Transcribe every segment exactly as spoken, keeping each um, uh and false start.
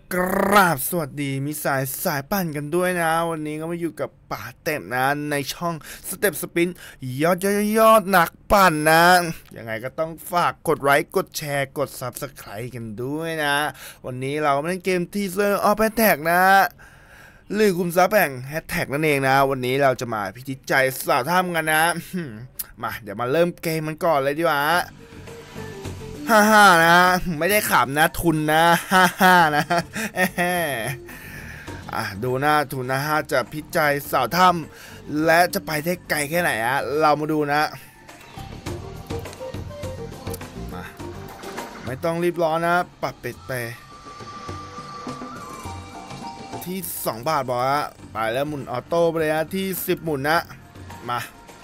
กราบสวัสดีมิสายสายปั่นกันด้วยนะวันนี้ก็มาอยู่กับป่าเต็มนะในช่องสเต็ปสปินยอดยอดยอดนักปั่นนะยังไงก็ต้องฝากกดไลค์กดแชร์กด ซับสไครบ์ กันด้วยนะวันนี้เราเล่นเกมทีเซอร์ออฟแฮชแท็กนะหรือคุมทรัพย์แห่งแฮชแท็กนั่นเองนะวันนี้เราจะมาพิจิตใจสาวถ้ำกันนะมาเดี๋ยวมาเริ่มเกมมันก่อนเลยดีกว่าฮ่าฮ่านะไม่ได้ขำนะทุนนะฮ่าฮ่านะอ่ะดูหน้าทุนนะฮะจะพิจัยสาวถ้ำและจะไปได้ไกลแค่ไหนอะเรามาดูนะมาไม่ต้องรีบร้อนนะปรับเป็ดไปที่สองบาทบอกว่าไปแล้วหมุนออโต้ไปเลยนะที่สิบหมุนนะมา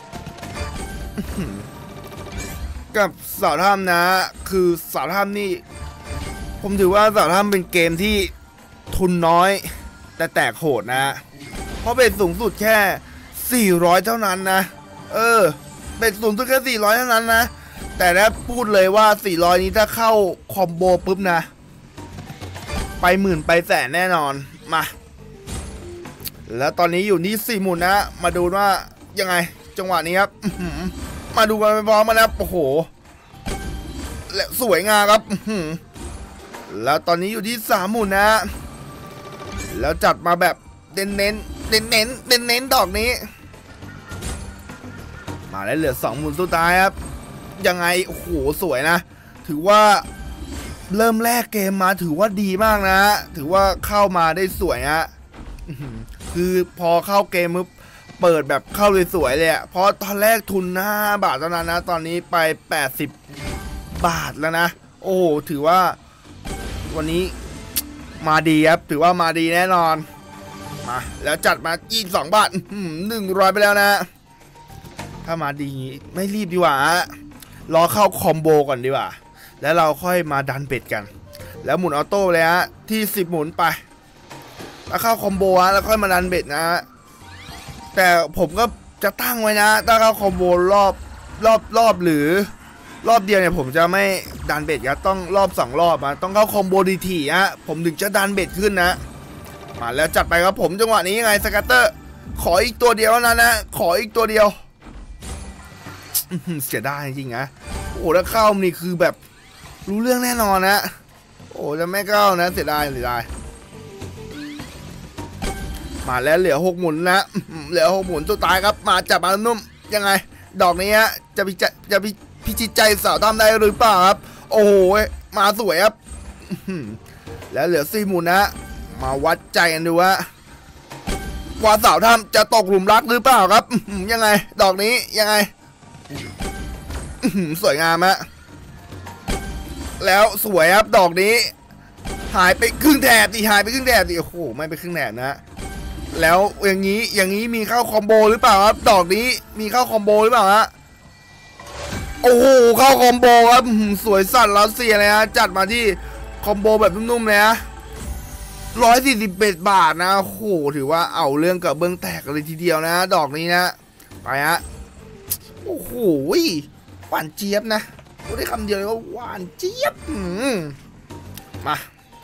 กับสาวถ้ำนะคือสาวถ้ำนี่ผมถือว่าสาวถ้ำเป็นเกมที่ทุนน้อยแต่แตกโหดนะเพราะเป็นสูงสุดแค่สี่ร้อยเท่านั้นนะเออเป็นสูงสุดแค่สี่ร้อยเท่านั้นนะแต่ถ้าพูดเลยว่าสี่ร้อยนี้ถ้าเข้าคอมโบปุ๊บนะไปหมื่นไปแสนแน่นอนมาแล้วตอนนี้อยู่ที่สี่หมุนนะมาดูว่ายังไงจังหวะนี้ครับมาดูกันไปพร้อมกันนะโอ้โหและสวยงามครับแล้วตอนนี้อยู่ที่สามหมุนนะแล้วจัดมาแบบเน้นเน้นเน้นเน้นเน้นเน้นดอกนี้มาแล้วเหลือสองหมุนสุดท้ายครับยังไงโอ้โหสวยนะถือว่าเริ่มแรกเกมมาถือว่าดีมากนะถือว่าเข้ามาได้สวยฮะคือพอเข้าเกมปุ๊บเปิดแบบเข้าเลยสวยเลยอ่ะเพราะตอนแรกทุนห้าบาทเท่านั้นนะตอนนี้ไปแปดสิบบาทแล้วนะโอ้ถือว่าวันนี้มาดีครับถือว่ามาดีแน่นอนมาแล้วจัดมายี่สิบสองบาทหนึ่งร้อยไปแล้วนะถ้ามาดีไม่รีบดีกว่ารอเข้าคอมโบก่อนดีกว่าแล้วเราค่อยมาดันเบ็ดกันแล้วหมุนออโต้เลยฮะที่สิบหมุนไปแล้วเข้าคอมโบฮะแล้วค่อยมาดันเบ็ดนะแต่ผมก็จะตั้งไว้นะถ้าเข้าคอมโบรอบรอบรอบหรือรอบเดียวเนี่ยผมจะไม่ดันเบ็ดครับต้องรอบสองรอบนะต้องเข้าคอมโบดีทีฮะผมถึงจะดันเบ็ดขึ้นนะมาแล้วจัดไปครับผมจังหวะนี้ยังไงสกัตเตอร์ขออีกตัวเดียวนะนะขออีกตัวเดียวเสียดายจริงๆนะโอ้แล้วเข้านี่คือแบบรู้เรื่องแน่นอนนะโอ้จะไม่เข้านะเสียดายเสียดายมาแล้วเหลือหกหมุนนะเหลือหกหมุนสุดท้ายครับมาจับมานุ่มยังไงดอกนี้ฮะจะพิจจะพิพิจิตใจสาวทำได้หรือเปล่าครับโอ้โหมาสวยครับแล้วเหลือสี่หมุนนะมาวัดใจกันดูว่าว่าสาวทำจะตกหลุมรักหรือเปล่าครับยังไงดอกนี้ยังไงสวยงามฮะแล้วสวยครับดอกนี้หายไปครึ่งแถบดิหายไปครึ่งแถบดิโอ้โหไม่ไปครึ่งแถบนะแล้วอย่างนี้อย่างนี้มีเข้าคอมโบหรือเปล่าครับดอกนี้มีเข้าคอมโบหรือเปล่าฮะโอ้โหเข้าคอมโบครับสวยสัตว์รัสเซียเลยฮะจัดมาที่คอมโบแบบนุ่มๆเลยฮะร้อยสี่สิบเอ็ดบาทนะโอ้โหถือว่าเอาเรื่องกับเบื้องแตกเลยทีเดียวนะดอกนี้นะไปฮะโอ้โหหวานเจี๊ยบนะพูดได้คำเดียวเลยว่าหวานเจี๊ยบมา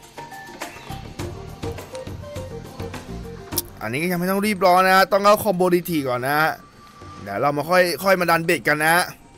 อันนี้ก็ยังไม่ต้องรีบร้อนนะต้องเข้าคอมโบดีทีก่อนนะเดี๋ยวเรามาค่อยค่อยมาดันเบ็ดกันนะ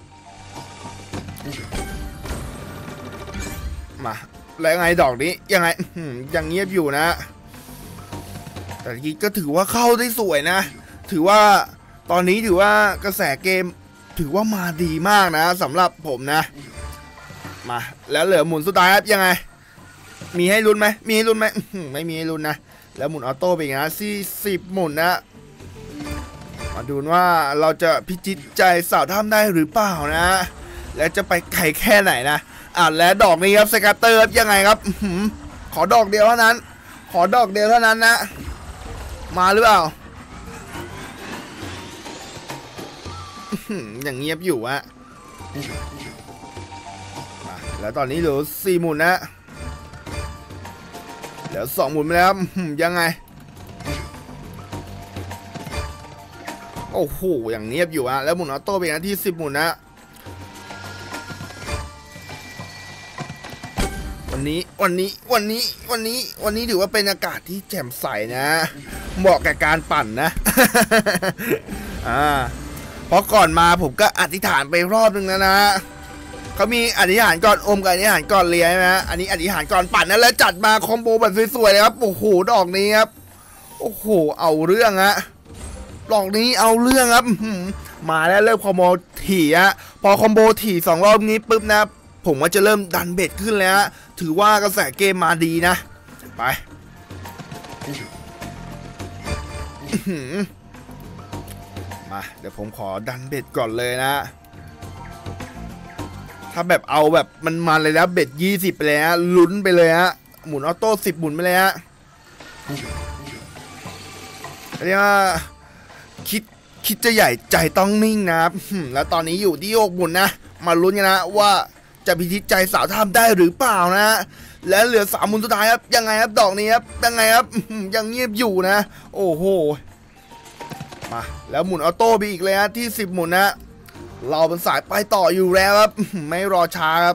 มาแล้วไงดอกนี้ยังไงยังเงียบอยู่นะแต่ทีก็ถือว่าเข้าได้สวยนะถือว่าตอนนี้ถือว่ากระแสเกมถือว่ามาดีมากนะสำหรับผมนะมาแล้วเหลือหมุนสุดท้ายครับยังไงมีให้ลุ้นไหมมีให้ลุ้นไหมไม่มีให้ลุ้นนะแล้วหมุนออโต้ไปอีกนะสี่สิบหมุนนะมาดูว่าเราจะพิจิตใจสาวถ้ำได้หรือเปล่านะและจะไปไกลแค่ไหนนะอ่ะและดอกนี้ครับสกัตเตอร์ยังไงครับขอดอกเดียวเท่านั้นขอดอกเดียวเท่านั้นนะมาหรือเปล่าอย่างเงียบอยู่อะแล้วตอนนี้เหลือสี่หมุนนะเดี๋ยวสองหมุนไปแล้วยังไงโอ้โหอย่างเงียบอยู่อะแล้วหมุนออโต้ไปนะที่สิบหมุนนะวันวันนี้วันนี้วันนี้วันนี้วันนี้ถือว่าเป็นอากาศที่แจ่มใสนะเหมาะกับการปั่นนะ อ่าเพราะก่อนมาผมก็อธิษฐานไปรอบนึงแล้วนะเขามีอธิษฐานก่อนอมกับอธิษฐานก่อนเลียใช่ไหมอันนี้อธิษฐานก่อนปั่นนะแล้วจัดมาคอมโบแบบสวยๆเลยครับโอ้โหดอกนี้ครับโอ้โหเอาเรื่องฮะดอกนี้เอาเรื่องครับมาแล้วเริ่มคอมโบถี่ฮะพอคอมโบถี่สองรอบนี้ปุ๊บนะผมว่าจะเริ่มดันเบ็ดขึ้นแล้วถือว่ากระแสเกมมาดีนะไปมาเดี๋ยวผมขอดันเบ็ดก่อนเลยนะถ้าแบบเอาแบบมันมาเลยนะเบ็ดยี่สิบไปเลยฮะลุ้นไปเลยฮะหมุนออโต้สิบหมุนไปเลยฮะเรียกว่าคิดคิดจะใหญ่ใจต้องนิ่งนะครับแล้วตอนนี้อยู่ที่หกหมุนนะมาลุ้นกันนะว่าจะพิชิตใจสาวท่ามได้หรือเปล่านะและเหลือสามหมุนสุดท้ายครับยังไงครับดอกนี้ครับยังไงครับยังเงียบอยู่นะโอ้โหมาแล้วหมุนออโต้ไปอีกเลยฮะที่สิบหมุนนะเราเป็นสายไปต่ออยู่แล้วครับไม่รอช้าครับ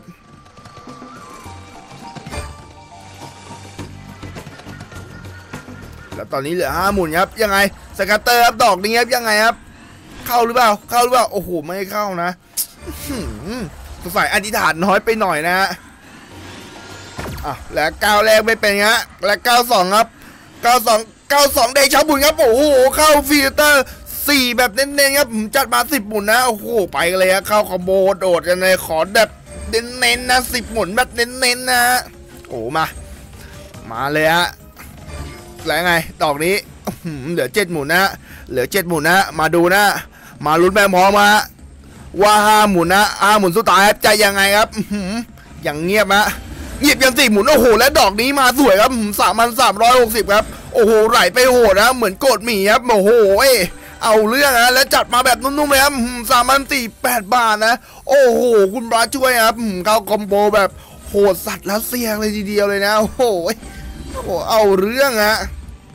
แล้วตอนนี้เหลือห้าหมุนครับยังไงสกัตเตอร์ครับดอกนี้ครับยังไงครับเข้าหรือเปล่าเข้าหรือเปล่าโอ้โหไม่เข้านะสงสัยอธิษฐานน้อยไปหน่อยนะฮะอ่ะแล้วก้าวแรกไม่เป็นฮะและก้าวสองครับก้าวสองก้าวสองเดชาบุญครับโอ้โหเข้าฟิลเตอร์สี่แบบเน้นๆครับผมจัดมาสิบหมุนนะโอ้โหไปกันเลยฮะเข้าคอมโบโดดกันเลยขอแบบเน้นๆนะสิบหมุนแบบเน้นๆนะโอ้มามาเลยฮะแล้วไงดอกนี้เหลือเจ็ดหมุนนะเหลือเจ็ดหมุนนะมาดูนะมาลุ้นแม่พอมาว่าห้าหมุนนะห้าหมุนสุดท้ายใจยังไงครับอย่างเงียบนะเงียบยังสี่หมุนโอ้โหและดอกนี้มาสวยครับสามพันสามร้อยหกสิบครับโอ้โหไหลไปโหดนะเหมือนโกดหมี่ครับโอ้โหเอาเรื่องนะแล้วจัดมาแบบนุ่มๆเลยครับสามพันสี่แปดบาทนะโอ้โหคุณบราช่วยครับเข้าคอมโบแบบโหดสัตว์แล้วเสียงเลยทีเดียวเลยนะโอ้โหโอ้โหเอาเรื่องฮะ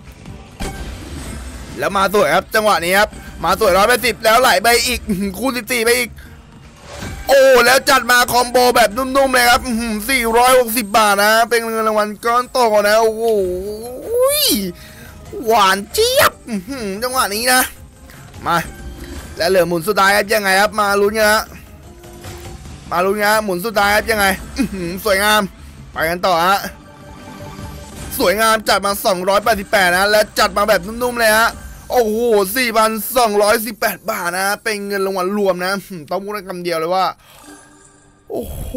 แล้วมาสวยครับจังหวะนี้ครับมาสวยร้อยแปดสิบแล้วไหลไปอีกคูณสิบสี่ไปอีกโอ้แล้วจัดมาคอมโบแบบนุ่มๆเลยครับสี่ร้อยหกสิบบาทนะเป็นเงินรางวัลก้อนโตนะโอ้โหหวานเจี๊ยบจังหวะนี้นะมาและเหลือหมุนสุดท้ายครับยังไงครับมาลุ้นกันฮะมาลุ้นกันหมุนสุดท้ายครับยังไงสวยงามไปกันต่อฮะสวยงามจัดมาสองร้อยแปดสิบแปดนะและจัดมาแบบนุ่มๆเลยฮะโอ้โห สี่พันสองร้อยสิบแปด บาทนะเป็นเงินรางวัลรวมนะต้องพูดคำเดียวเลยว่าโอ้โห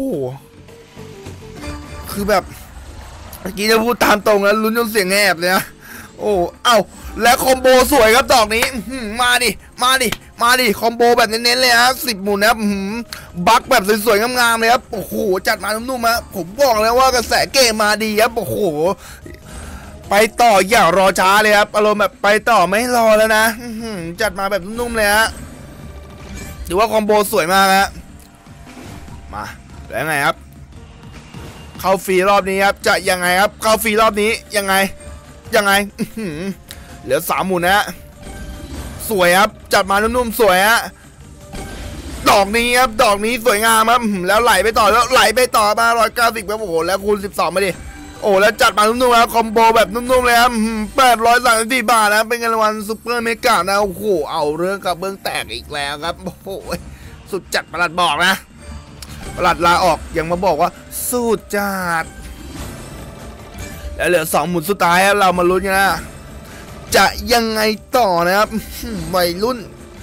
คือแบบเมื่อกี้จะพูดตามตรงแล้วลุ้นจนเสียงแหบเลยนะโอ้เอ้าและคอมโบสวยครับดอกนี้มาดิมาดิมาดิคอมโบแบบเน้นๆเลยครับสิบหมุนนะครับบัคแบบสวยๆงามๆเลยครับโอ้โหจัดมานุ่มๆนะผมบอกแล้วว่ากระแสเกมมาดีครับโอ้โหไปต่ออย่ารอช้าเลยครับอารมณ์แบบไปต่อไม่รอแล้วนะจัดมาแบบนุ่มๆเลยฮะถือว่าคอมโบสวยมากฮะมาแล้วไงครับเข้าฟรีรอบนี้ครับจะยังไงครับเข้าฟรีรอบนี้ยังไงยังไงเหลือสามหมุนนะสวยครับจัดมานุ่มๆสวยฮะดอกนี้ครับดอกนี้สวยงามครับแล้วไหลไปต่อแล้วไหลไปต่อมาร้อยเก้าสิบครับโอ้โหแล้วคูณสิบสองมาดิโอ้แล้วจัดมานุ่มๆครับคอมโบแบบนุ่มๆเลยครับแปดร้อยสามสิบสี่บาทนะเป็นเงินรางวัลซุปเปอร์เมกานะโอ้โหเอาเรื่องกับเบื้องแตกอีกแล้วครับโอ้โหสุดจัดประหลัดบอกนะประหลัดลาออกยังมาบอกว่าสุดจัดแล้วเหลือสองหมุนสุดท้ายเรามาลุ้นกันนะจะยังไงต่อนะครับวัยรุ่น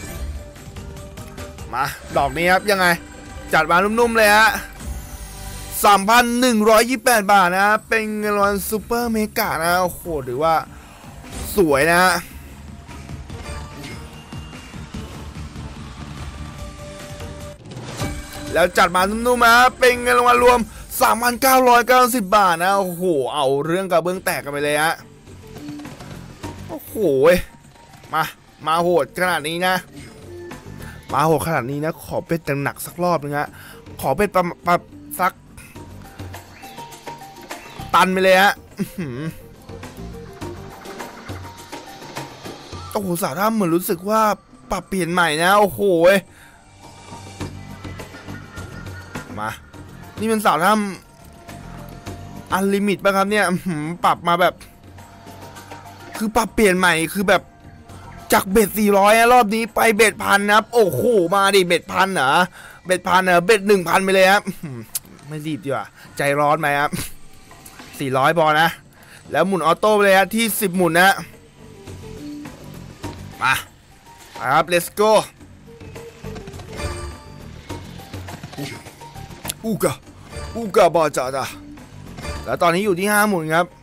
มาดอกนี้ครับยังไงจัดมานุ่มๆเลยฮะสามพันหนึ่งร้อยยี่สิบแปดบาทนะเป็นเงินรางวัลซูเปอร์เมกานะโอ้โหถือว่าสวยนะฮะแล้วจัดมานุ่มๆนะเป็นเงินรางวัลรวม สามพันเก้าร้อยเก้าสิบ บาทนะโอ้โหเอาเรื่องกระเบื้องแตกกันไปเลยฮะโอ้โหมามาโหดขนาดนี้นะมาโหดขนาดนี้นะขอเป็ดหนักสักรอบนึงฮะขอเป็ดประมาณสักตันไปเลยฮะโอ้โหสาวท่าเหมือนรู้สึกว่าปรับเปลี่ยนใหม่นะโอ้โหมานี่เป็นสาวท่าอันลิมิตป่ะครับเนี่ยปรับมาแบบคือปรับเปลี่ยนใหม่คือแบบจากเบ็ดสี่ร้อยรอบนี้ไปเบ็ดพันนะครับโอ้โหมาดิเบ็ดพันเหรอเบ็ดพันเหรอเบ็ดหนึ่งพันไปเลยครับไม่รีบดีกว่าใจร้อนไหมครับสี่ร้อยพอนะแล้วหมุนออโต้ไปเลยฮะที่สิบหมุนนะมาครับ let's go อูกะอูกะบอจ่าจ้ะแล้วตอนนี้อยู่ที่ห้าหมุนครับ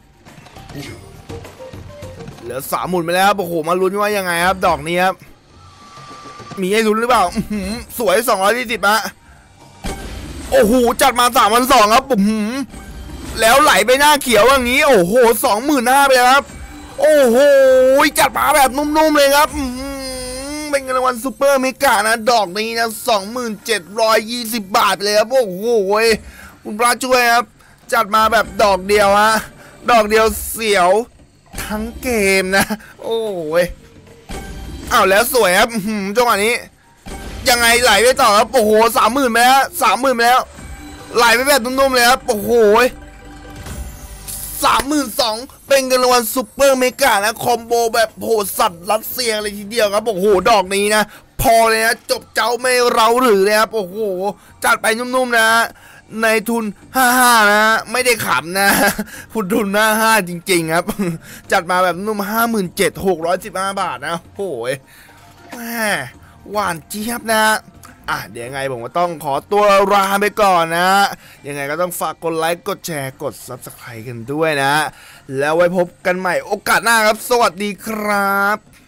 เหลือสามหมุนไปแล้วครับโอ้โหมาลุ้นว่ายังไงครับดอกนี้ครับมีให้ลุ้นหรือเปล่าสวยสองร้อยยี่สิบฮะโอ้โหจัดมาสามพันสองครับผมแล้วไหลไปหน้าเขียวอย่างนี้โอ้โหสองหมื่นห้าไปแล้วครับโอ้โหจัดมาแบบนุ่มๆเลยครับเป็นเงินรางวัลซูเปอร์เมกานะดอกนี้นะสองหมื่นเจ็ดร้อยยี่สิบบาทเลยครับโอ้โหคุณพระช่วยครับจัดมาแบบดอกเดียวฮะดอกเดียวเสียวทั้งเกมนะโอ้ยอ้าวแล้วสวยครับจังหวะนี้ยังไงไหลไปต่อครับโอ้โหสามหมื่นไปแล้วสามหมื่นไปแล้วไหลไปแบบนุ่มๆเลยครับโอ้โหสามหมื่นสองเป็นเงินรางวัลซุปเปอร์เมกานะคอมโบแบบโหสัตว์รัสเซียเลยทีเดียวครับโอ้โหดอกนี้นะพอเลยนะจบเจ้าไม่เราหรือเลยครับโอ้โหจัดไปนุ่มๆนะในทุนห้าสิบห้านะไม่ได้ขำนะทุนทุนห้าสิบห้าจริงๆครับจัดมาแบบนุ่ม ห้าหมื่นเจ็ดพันหกร้อยสิบห้า บาทนะโอ้ยแหมหวานเจี๊ยบนะอ่ะเดี๋ยวยังไงผมก็ต้องขอตัวลาไปก่อนนะยังไงก็ต้องฝากกดไลค์กดแชร์กด ซับสไครบ์ กันด้วยนะแล้วไว้พบกันใหม่โอกาสหน้าครับสวัสดีครับ